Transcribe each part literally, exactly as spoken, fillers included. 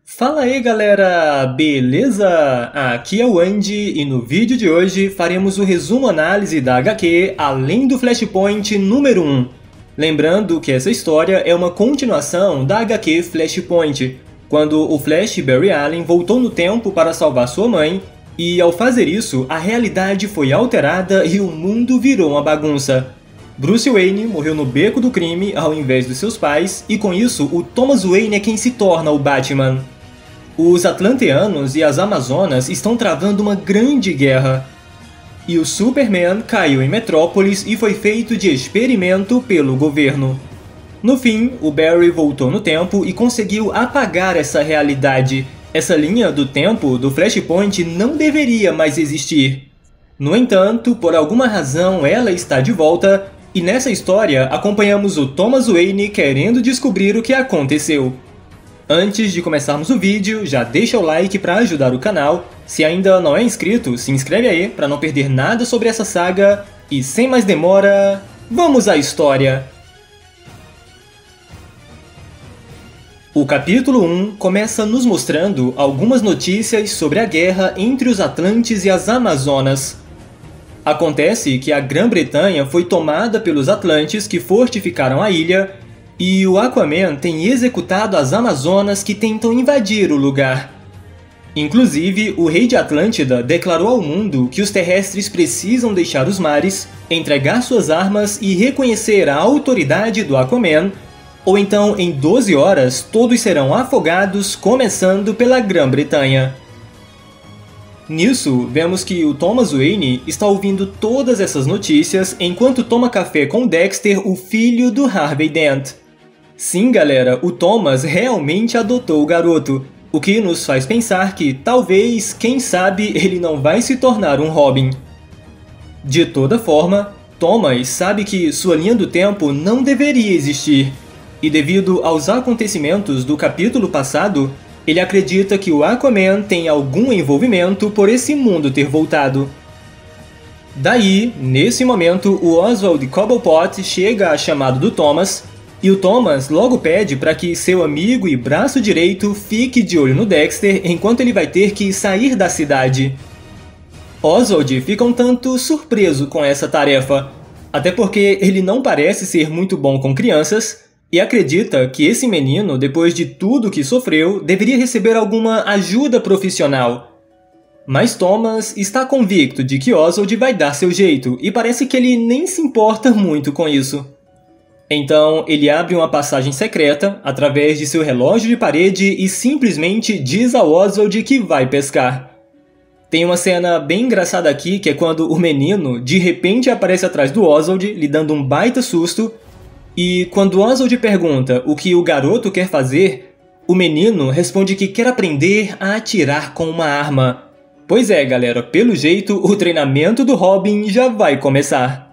Fala aí galera, beleza? Aqui é o Andy e no vídeo de hoje faremos o resumo análise da H Q Além do Flashpoint número um. Lembrando que essa história é uma continuação da H Q Flashpoint, quando o Flash Barry Allen voltou no tempo para salvar sua mãe, e ao fazer isso, a realidade foi alterada e o mundo virou uma bagunça. Bruce Wayne morreu no beco do crime ao invés dos seus pais, e com isso o Thomas Wayne é quem se torna o Batman. Os Atlanteanos e as Amazonas estão travando uma grande guerra. E o Superman caiu em Metrópolis e foi feito de experimento pelo governo. No fim, o Barry voltou no tempo e conseguiu apagar essa realidade. Essa linha do tempo do Flashpoint não deveria mais existir. No entanto, por alguma razão ela está de volta, e nessa história acompanhamos o Thomas Wayne querendo descobrir o que aconteceu. Antes de começarmos o vídeo, já deixa o like para ajudar o canal. Se ainda não é inscrito, se inscreve aí para não perder nada sobre essa saga. E sem mais demora, vamos à história! O capítulo um começa nos mostrando algumas notícias sobre a guerra entre os Atlantes e as Amazonas. Acontece que a Grã-Bretanha foi tomada pelos Atlantes que fortificaram a ilha, e o Aquaman tem executado as Amazonas que tentam invadir o lugar. Inclusive, o rei de Atlântida declarou ao mundo que os terrestres precisam deixar os mares, entregar suas armas e reconhecer a autoridade do Aquaman, ou então em doze horas todos serão afogados, começando pela Grã-Bretanha. Nisso, vemos que o Thomas Wayne está ouvindo todas essas notícias enquanto toma café com Dexter, o filho do Harvey Dent. Sim, galera, o Thomas realmente adotou o garoto, o que nos faz pensar que talvez, quem sabe, ele não vai se tornar um Robin. De toda forma, Thomas sabe que sua linha do tempo não deveria existir, e devido aos acontecimentos do capítulo passado, ele acredita que o Aquaman tem algum envolvimento por esse mundo ter voltado. Daí, nesse momento, o Oswald Cobblepot chega a chamado do Thomas, e o Thomas logo pede para que seu amigo e braço direito fique de olho no Dexter enquanto ele vai ter que sair da cidade. Oswald fica um tanto surpreso com essa tarefa, até porque ele não parece ser muito bom com crianças, e acredita que esse menino, depois de tudo que sofreu, deveria receber alguma ajuda profissional. Mas Thomas está convicto de que Oswald vai dar seu jeito, e parece que ele nem se importa muito com isso. Então, ele abre uma passagem secreta, através de seu relógio de parede, e simplesmente diz ao Oswald que vai pescar. Tem uma cena bem engraçada aqui, que é quando o menino, de repente, aparece atrás do Oswald, lhe dando um baita susto, e quando Oswald pergunta o que o garoto quer fazer, o menino responde que quer aprender a atirar com uma arma. Pois é, galera, pelo jeito, o treinamento do Robin já vai começar.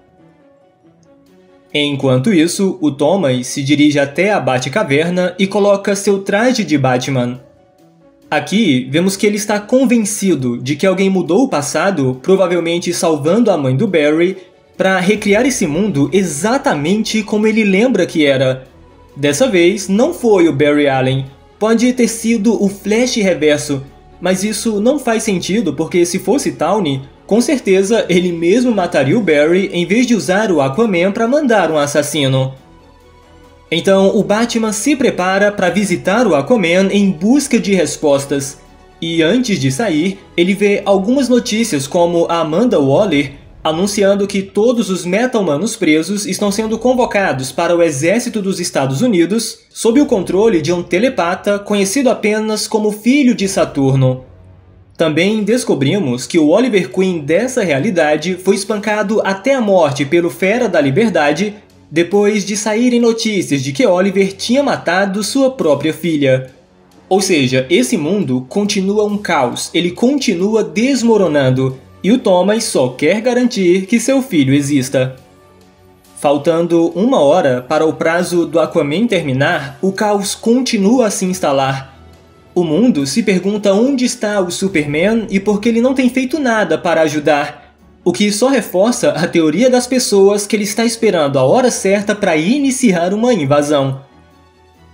Enquanto isso, o Thomas se dirige até a Batcaverna e coloca seu traje de Batman. Aqui, vemos que ele está convencido de que alguém mudou o passado, provavelmente salvando a mãe do Barry, para recriar esse mundo exatamente como ele lembra que era. Dessa vez, não foi o Barry Allen, pode ter sido o Flash Reverso, mas isso não faz sentido porque se fosse Tawny, com certeza ele mesmo mataria o Barry em vez de usar o Aquaman para mandar um assassino. Então o Batman se prepara para visitar o Aquaman em busca de respostas. E antes de sair, ele vê algumas notícias como a Amanda Waller anunciando que todos os meta-humanos presos estão sendo convocados para o exército dos Estados Unidos sob o controle de um telepata conhecido apenas como Filho de Saturno. Também descobrimos que o Oliver Queen dessa realidade foi espancado até a morte pelo Fera da Liberdade depois de saírem notícias de que Oliver tinha matado sua própria filha. Ou seja, esse mundo continua um caos, ele continua desmoronando, e o Thomas só quer garantir que seu filho exista. Faltando uma hora para o prazo do Aquaman terminar, o caos continua a se instalar. O mundo se pergunta onde está o Superman e por que ele não tem feito nada para ajudar, o que só reforça a teoria das pessoas que ele está esperando a hora certa para iniciar uma invasão.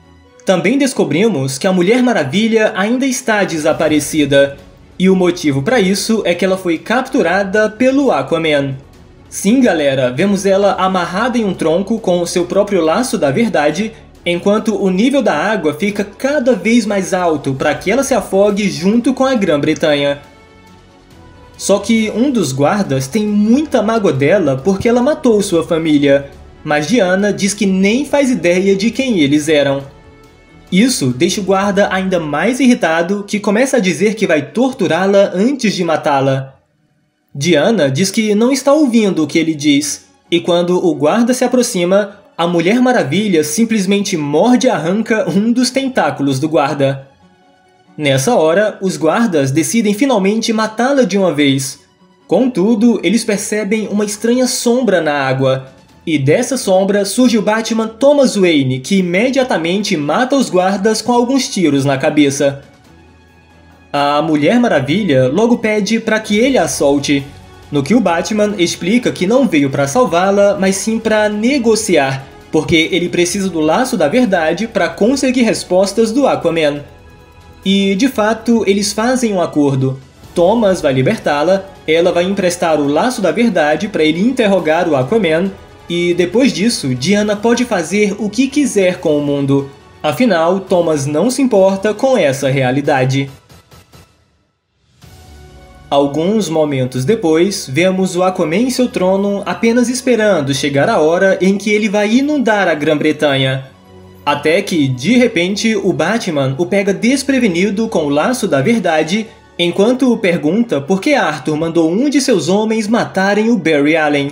Também descobrimos que a Mulher Maravilha ainda está desaparecida, e o motivo para isso é que ela foi capturada pelo Aquaman. Sim, galera, vemos ela amarrada em um tronco com o seu próprio laço da verdade, enquanto o nível da água fica cada vez mais alto para que ela se afogue junto com a Grã-Bretanha. Só que um dos guardas tem muita mágoa dela porque ela matou sua família, mas Diana diz que nem faz ideia de quem eles eram. Isso deixa o guarda ainda mais irritado, que começa a dizer que vai torturá-la antes de matá-la. Diana diz que não está ouvindo o que ele diz, e quando o guarda se aproxima, a Mulher Maravilha simplesmente morde e arranca um dos tentáculos do guarda. Nessa hora, os guardas decidem finalmente matá-la de uma vez. Contudo, eles percebem uma estranha sombra na água, e dessa sombra surge o Batman Thomas Wayne, que imediatamente mata os guardas com alguns tiros na cabeça. A Mulher Maravilha logo pede para que ele a solte, no que o Batman explica que não veio para salvá-la, mas sim para negociar, porque ele precisa do laço da verdade para conseguir respostas do Aquaman. E, de fato, eles fazem um acordo. Thomas vai libertá-la, ela vai emprestar o laço da verdade para ele interrogar o Aquaman, e depois disso, Diana pode fazer o que quiser com o mundo. Afinal, Thomas não se importa com essa realidade. Alguns momentos depois, vemos o Aquaman em seu trono apenas esperando chegar a hora em que ele vai inundar a Grã-Bretanha. Até que, de repente, o Batman o pega desprevenido com o laço da verdade, enquanto pergunta por que Arthur mandou um de seus homens matarem o Barry Allen.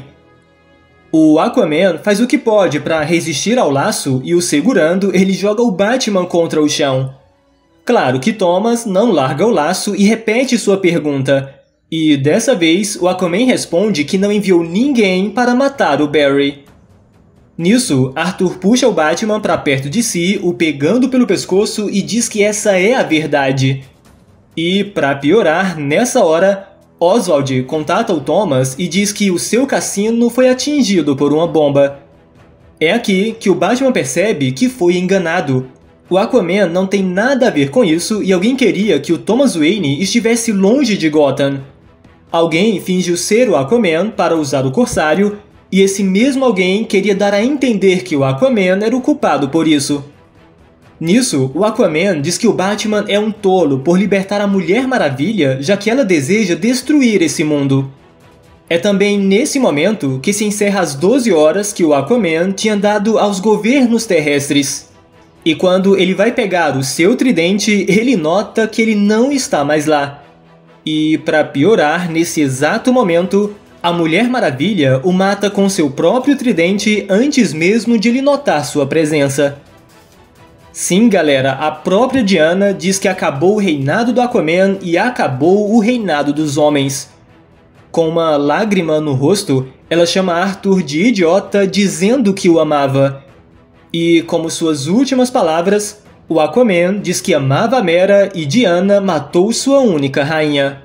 O Aquaman faz o que pode para resistir ao laço e, o segurando, ele joga o Batman contra o chão. Claro que Thomas não larga o laço e repete sua pergunta, e dessa vez o Aquaman responde que não enviou ninguém para matar o Barry. Nisso, Arthur puxa o Batman para perto de si, o pegando pelo pescoço e diz que essa é a verdade. E, para piorar, nessa hora, Oswald contata o Thomas e diz que o seu cassino foi atingido por uma bomba. É aqui que o Batman percebe que foi enganado. O Aquaman não tem nada a ver com isso e alguém queria que o Thomas Wayne estivesse longe de Gotham. Alguém fingiu ser o Aquaman para usar o Corsário, e esse mesmo alguém queria dar a entender que o Aquaman era o culpado por isso. Nisso, o Aquaman diz que o Batman é um tolo por libertar a Mulher Maravilha, já que ela deseja destruir esse mundo. É também nesse momento que se encerra as doze horas que o Aquaman tinha dado aos governos terrestres. E quando ele vai pegar o seu tridente, ele nota que ele não está mais lá. E, para piorar, nesse exato momento, a Mulher Maravilha o mata com seu próprio tridente antes mesmo de ele notar sua presença. Sim, galera, a própria Diana diz que acabou o reinado do Aquaman e acabou o reinado dos homens. Com uma lágrima no rosto, ela chama Arthur de idiota, dizendo que o amava. E, como suas últimas palavras, o Aquaman diz que amava a Mera e Diana matou sua única rainha.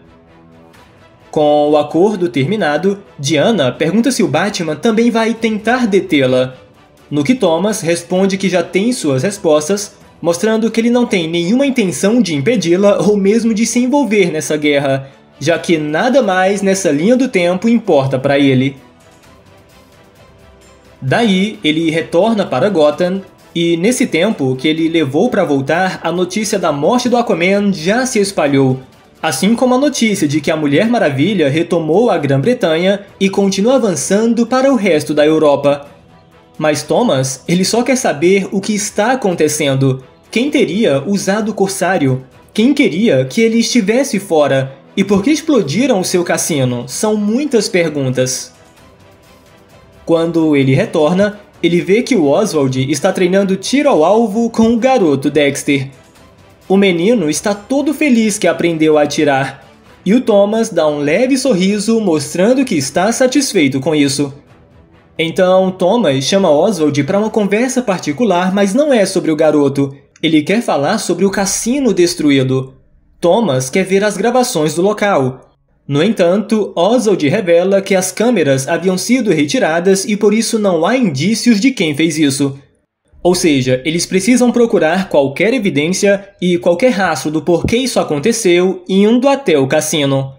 Com o acordo terminado, Diana pergunta se o Batman também vai tentar detê-la. No que Thomas responde que já tem suas respostas, mostrando que ele não tem nenhuma intenção de impedi-la ou mesmo de se envolver nessa guerra, já que nada mais nessa linha do tempo importa para ele. Daí, ele retorna para Gotham, e nesse tempo que ele levou para voltar, a notícia da morte do Aquaman já se espalhou, assim como a notícia de que a Mulher Maravilha retomou a Grã-Bretanha e continua avançando para o resto da Europa. Mas Thomas, ele só quer saber o que está acontecendo, quem teria usado o Corsário, quem queria que ele estivesse fora, e por que explodiram o seu cassino? São muitas perguntas. Quando ele retorna, ele vê que o Oswald está treinando tiro ao alvo com o garoto Dexter. O menino está todo feliz que aprendeu a atirar, e o Thomas dá um leve sorriso mostrando que está satisfeito com isso. Então Thomas chama Oswald para uma conversa particular, mas não é sobre o garoto. Ele quer falar sobre o cassino destruído. Thomas quer ver as gravações do local. No entanto, Oswald revela que as câmeras haviam sido retiradas e por isso não há indícios de quem fez isso. Ou seja, eles precisam procurar qualquer evidência e qualquer rastro do porquê isso aconteceu indo até o cassino.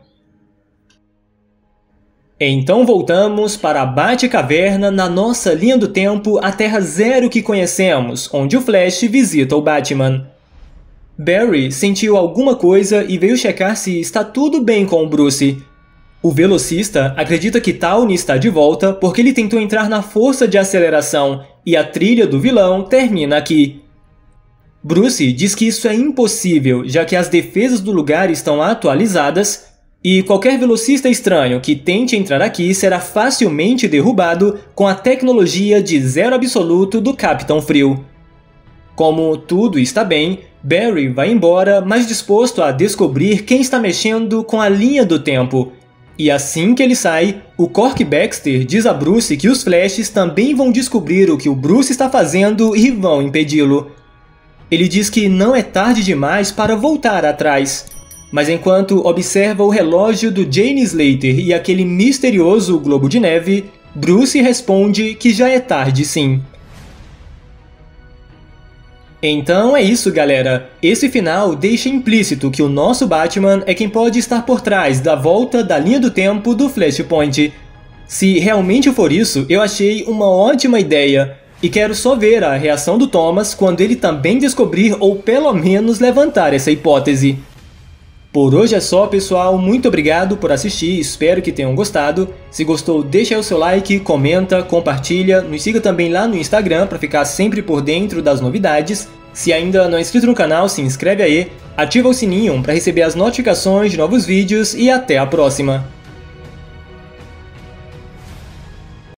Então voltamos para a Batcaverna na nossa linha do tempo, a Terra Zero que conhecemos, onde o Flash visita o Batman. Barry sentiu alguma coisa e veio checar se está tudo bem com o Bruce. O velocista acredita que Tawny está de volta porque ele tentou entrar na força de aceleração e a trilha do vilão termina aqui. Bruce diz que isso é impossível, já que as defesas do lugar estão atualizadas e qualquer velocista estranho que tente entrar aqui será facilmente derrubado com a tecnologia de zero absoluto do Capitão Frio. Como tudo está bem, Barry vai embora, mas disposto a descobrir quem está mexendo com a linha do tempo. E assim que ele sai, o Cork Baxter diz a Bruce que os Flashes também vão descobrir o que o Bruce está fazendo e vão impedi-lo. Ele diz que não é tarde demais para voltar atrás, mas enquanto observa o relógio do Jane Slater e aquele misterioso globo de neve, Bruce responde que já é tarde sim. Então é isso, galera. Esse final deixa implícito que o nosso Batman é quem pode estar por trás da volta da linha do tempo do Flashpoint. Se realmente for isso, eu achei uma ótima ideia, e quero só ver a reação do Thomas quando ele também descobrir ou pelo menos levantar essa hipótese. Por hoje é só, pessoal. Muito obrigado por assistir, espero que tenham gostado. Se gostou, deixa aí o seu like, comenta, compartilha, nos siga também lá no Instagram para ficar sempre por dentro das novidades. Se ainda não é inscrito no canal, se inscreve aí, ativa o sininho para receber as notificações de novos vídeos e até a próxima!